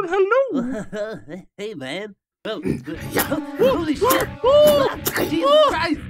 hello. Hey, man. Oh, holy shit. Jesus Christ.